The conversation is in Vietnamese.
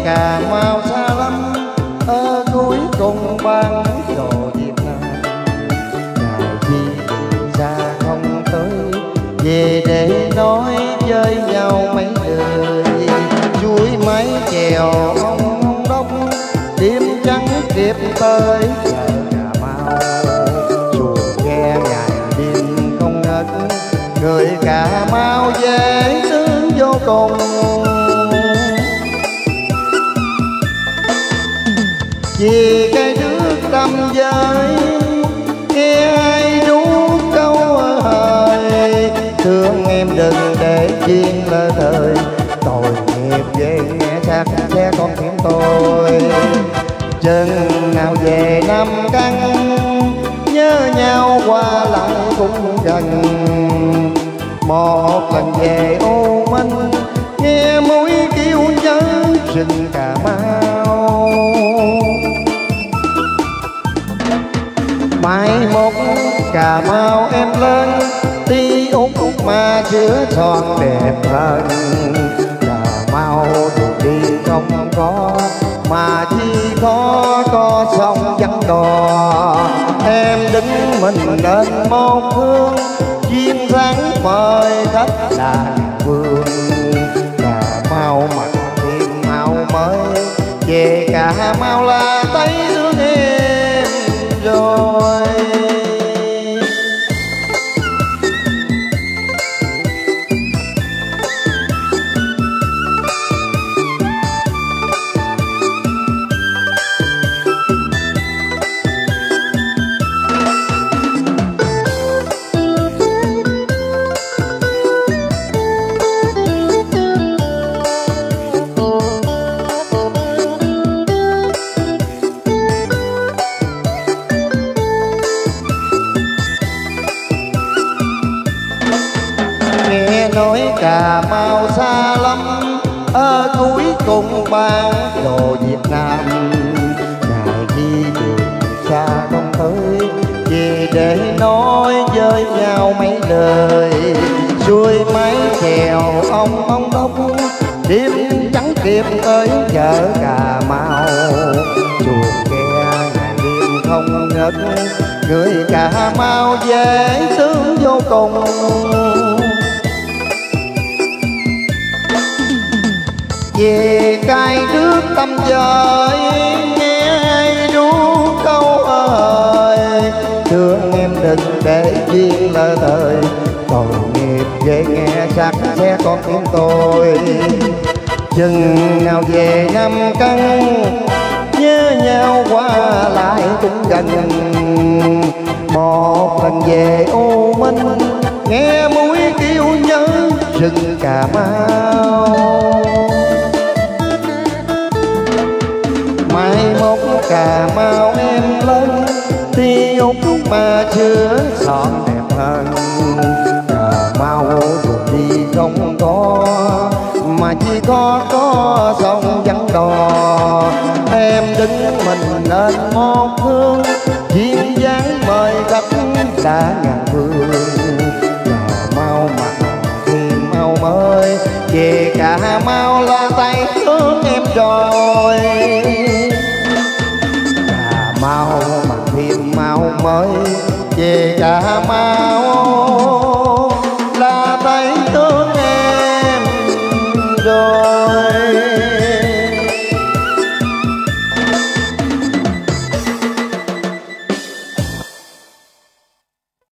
Cà Mau xa lắm, ở cuối cùng bán đồ Việt Nam. Ngày chi xa không tới, về để nói chơi nhau mấy đời. Chuối máy chèo ông đốc, đêm trắng kịp tới chợ Cà Mau. Chùa ghe ngày đêm không ngất, người Cà Mau dễ thương vô cùng. Vì cây nước tâm giới, nghe ai ru câu hời. Thương em đừng để duyên lỡ thời, tội nghiệp về nghe chắc sẽ con thêm tôi. Chừng nào về năm căn, nhớ nhau qua lại cũng gần. Một lần về Ô Minh, nghe mũi kêu nhớ rừng Cà Mau. Mai một Cà Mau em lên, tí út mà chứa son đẹp hơn. Cà Mau đường đi không có, mà chỉ có sông vắng đò. Em đứng mình lên một hương, duyên dáng mời khách là vương. Cà Mau mặt thêm mau mới, về Cà Mau là thấy thương em rồi. Nghe nói Cà Mau xa lắm, ở cuối cùng bán đồ Việt Nam. Ngày đi đường xa không tới, về để nói với nhau mấy lời. Xuôi máy chèo ông đốc, đêm trắng kịp tới chợ Cà Mau. Chùa ghe ngày đêm không ngất, người Cà Mau dễ thương vô cùng. Về cây nước tâm giới, nghe ai ru câu ơi. Thương em đừng để duyên lỡ thời, tội nghiệp về nghe sắc sẽ con tim tôi. Chừng nào về năm căn, nhớ nhau qua lại cũng gần. Một lần về Ô Minh, nghe mũi kêu nhớ rừng Cà Mau. Mai mốt Cà Mau em lên, tí út mà chứa son đẹp hơn. Cà Mau đường đi không có, mà chỉ có sông vắng đò. Em đứng mình lên một hương, duyên dáng mời khách đã ngàn phương. Cà Mau mặt thêm mau mới, về Cà Mau là tay thương em rồi. Cà Mau mặt thêm mau mới, về Cà Mau